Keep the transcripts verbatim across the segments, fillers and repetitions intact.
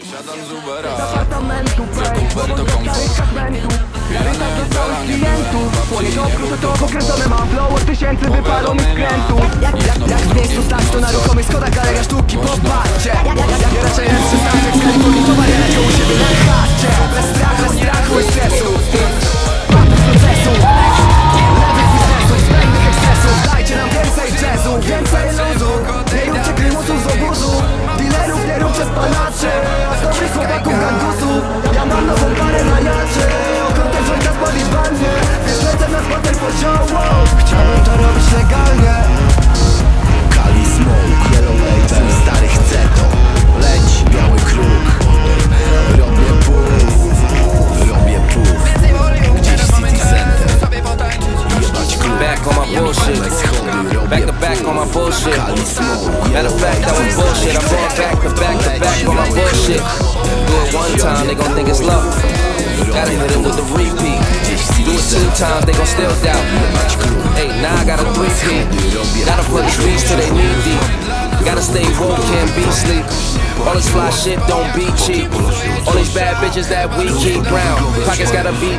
Wysiadam z Ubera, z apartamentu, Uber to komfort. Pijana i bela, nie byłem babci, nie był to komfort. Mam flow od tysięcy wypalą mi skrętu. Jak, jak, jak w miejscu stać to na ruchomych schodach galeria sztuki, popatrzcie. Jak raczej jest przystanek z Kalifornii, to wariacie u siebie na chacie. Bez strachu, bez strachu i stresu. Patrz z procesu, lewych biznesów, zbędnych ekscesów. Dajcie nam więcej jazzu, więcej luzu. Nie róbcie krymusów z obozu. Dealerów nie róbcie spalaczy, a z dobrych chłopaków gangusu. Ja mam nową parę na jacie. Okropny jointa spali bandzie. Wiesz, lecę na spacer poziomo. Chciałbym to robić legalnie. Kali Smoke, Yellow Label, stary chce to. Leć, biały kruk. Robię puf, robię puf. Gdzieś City Center. Jebać klub. Back on my bullshit. Back to back on my bullshit. Matter of fact, that was bullshit. I'm going back to back to back on my bullshit. Do it one time, they gon' think it's luck. Gotta hit it with the repeat. Do it two times, they gon' still doubt. Hey, now I got a three-peat. Gotta put these beats till they need deep. Gotta stay woke, can't be sleep. All this fly shit don't be cheap. All these bad bitches that we keep round. Pockets gotta beat.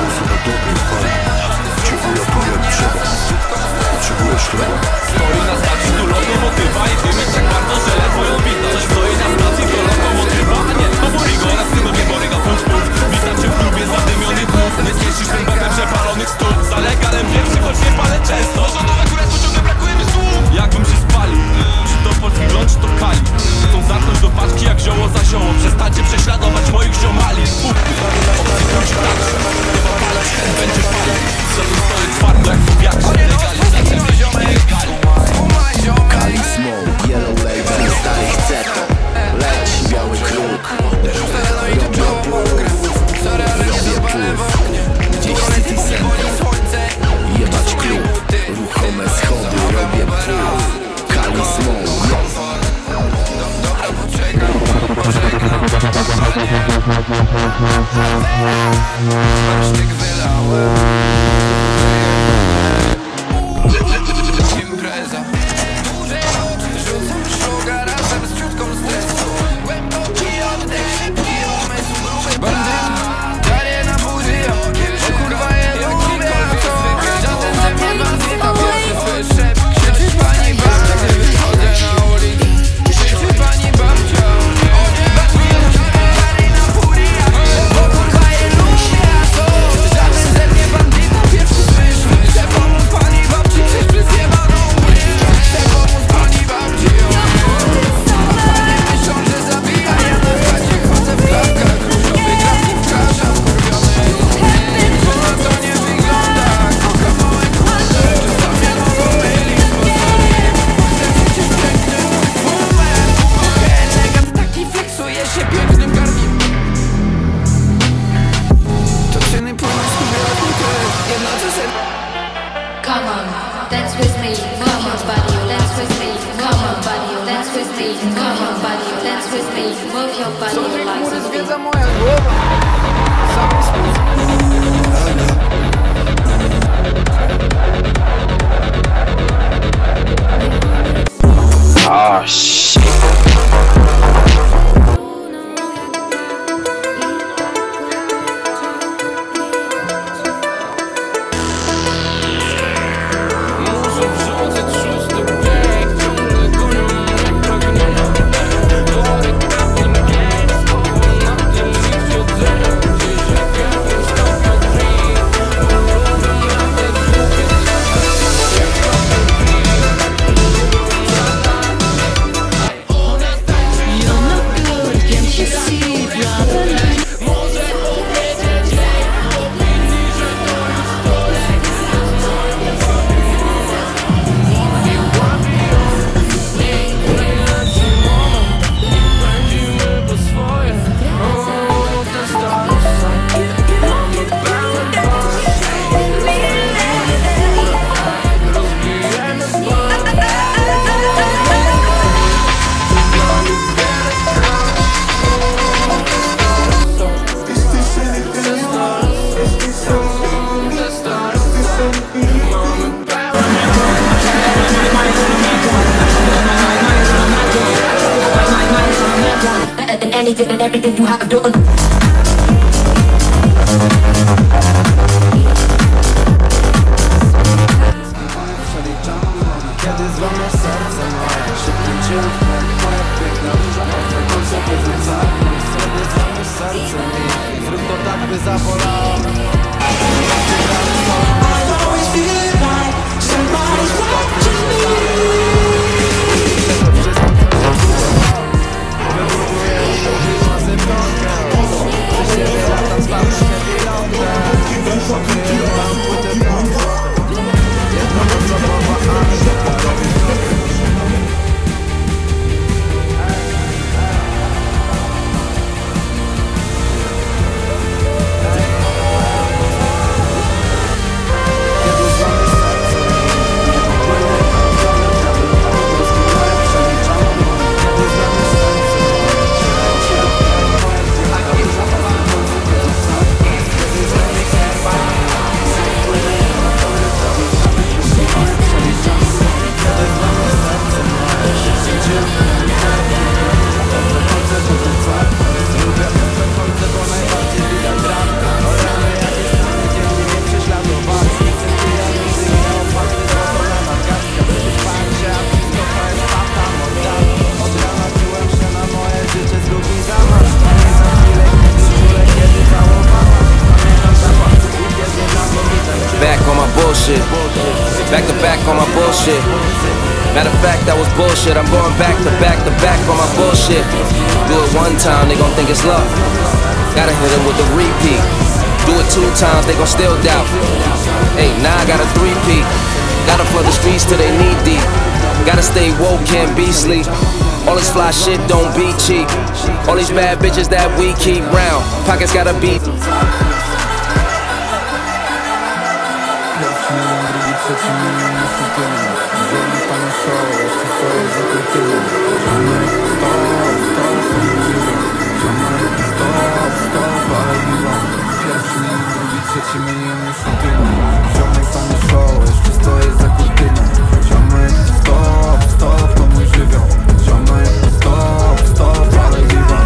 Stoi na stacji do lokomotywa i dymić jak bardzo żele twoją bita. Coś stoi na stacji do lokomotywa, a nie, to borygola, z tego nie boryga, puf, puf. Witam cię w klubie zadymiony błów. Nie zmieścisz tym bagnem przepalonych stóp. Za legalem pierwszy, choć nie palę często. Rządowe akurat pociągle brakuje mi słów. Jakbym się spalił, czy to polski glon, czy to kali. Chcą zamknąć do paczki jak zioło za zioło. Przestańcie prześladować moich ziomali. Puf, obcy klucz tak, nie ma palec, ten będzie palił. Co tu stoi twardo jak w wiatrze. Kali Smoke, Yellow Label, stary chce to. Leć, biały kruk. Robię puf, robię puf. Gdzieś City Center. Jebać klub, ruchome schody, robię puf. Kali Smoke. Impreza. Duże oczy, rzucam szluga razem z ciutką stresu. Głęboki oddech, szybki umysł, gruby bandyt. Daję na burzy ogień, o kurwa je lubię, a to żaden ze mnie bandyta. Pierwszy słyszę, krzyczy pani babcia, gdy wychodzę na ulicę. Krzyczy pani babcia, daję na burzy, o kurwa je lubię, a to żaden ze mnie bandyta. Pierwszy słyszę, chcę pomóc pani babci, krzyż przez jebaną ulicę. Chcę pomóc pani babci, panie myślą, że zabija. Ja na chacie chodzę w klapkach różowych, klatki w krasza wkurwiony. To na to nie wygląda, kocham małe kłody. Czasami mogą mylić pozory. Chcę życie z pięknym tłumem. Elegant taki fleksuje się pięknym garnim. Toczyny płyną z kubiełku, jedna co ser... Come on, dance with me, come on buddy, dance with me, come on buddy, dance with me, come on buddy, dance with me, move your body Człowiek like chmury this. zwiedza moja głowa. Sam Oh shit. Muszę wrzucać szósty bieg, ciągle gonią mnie pragnienia. Worek kapin bieg, spokój na tym życiu dzieje. Gdzieś jak jakimś Tokyo Drift, bo lubię nawet głupie rzeczy. Jak Tokyo Drift, ona tańczy anything and everything you have done. Kiedy złamiesz serce moje, szybkim ciągiem moja piękna róża, mocnego sobie wrzuca. Kiedy złamiesz serce mi, zrób to tak, by zabolało. I always feel like somebody's watching me. Back to back on my bullshit. Matter of fact, that was bullshit. I'm going back to back to back on my bullshit. Do it one time, they gon' think it's luck. Gotta hit them with the repeat. Do it two times, they gon' still doubt. Hey, now I got a three-peat. Gotta flood the streets till they knee deep. Gotta stay woke, can't be sleep. All this fly shit don't be cheap. All these bad bitches that we keep round. Pockets gotta be. Trzeci milion już rutyny. Zielony pana show, jeszcze stoję za kurtyną. Stop, stop, to nie żywią. Stop, stop, ale giwam. Pierwszy milion, drugi, trzeci milion już rutyny. Ziomek pana show, jeszcze stoję za kurtyną. Ziomek, stop, stop, to mój żywioł. Ziomek, stop, stop, ale giwam.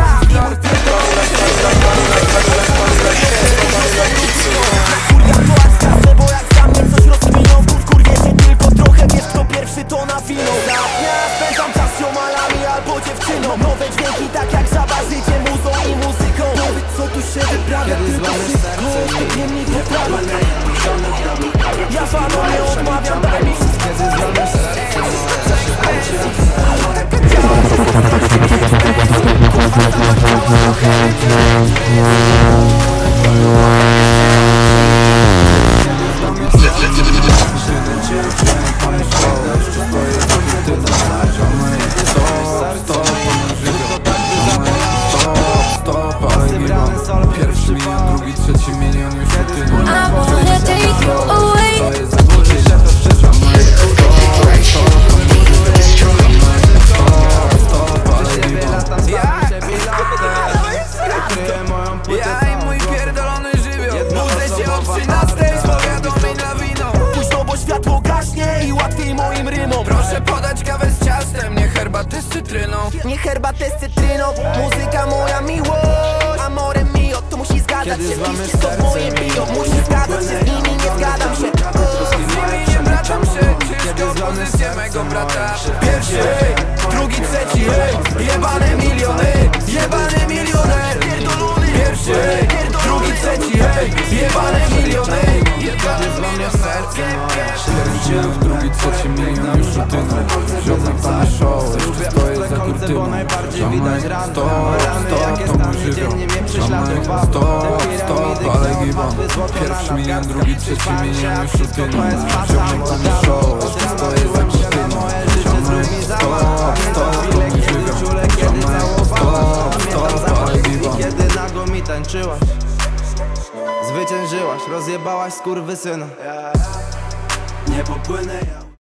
To na wino, za dnia spędzam czas z ziomalami albo dziewczyną. Nowe dźwięki tak jak zabaw, życie muzą i muzyką. Powiedz co tu się wyprawia, tylko wszystko stopnienni poprawa. Ja fanom nie odmawiam, daj mi wszystko. Kiedy złamiesz serce, pierwszy milion, drugi, trzeci milion już rutyną. I wanna take you away. Ja i mój pierdolony żywioł. Budzę się o trzynastej z powiadomień lawiną. Późno, bo światło gaśnie i łatwiej moim rymom. Proszę podać kawę z ciastem, nie herbatę z cytryną. Nie herbatę z cytryną, muzyka moja miłość. Amore mio, to musi zgadzać się, piszcie to moje bio. Musi zgadzać się z nimi, nie zgadzam się. Z nimi nie bratam się, ciężką pozycję mego brata. Pierwszy, drugi, trzeci, hej, jebane miliony, jebany milioner, pierdolony. Pierwszy, drugi, trzeci, hej, jebane miliony, jebany milioner. Pierwszy, drugi, trzeci milion już rutyną. Ziomek pana show, jeszcze stoję za kurtyną. Ziomek, stop, stop, to mój żywioł. Ziomek, stop, stop, ale giwam. Pierwszy milion, drugi, trzeci milion już rutyną. Ziomek pana show, jeszcze stoję za kurtyną. Ziomek, stop, stop, to mój żywioł. Ziomek, stop, stop, ale giwam. Kiedy nago mi tańczyłaś, zwyciężyłaś, rozjebałaś skurwysyna. Nie popłynę ja.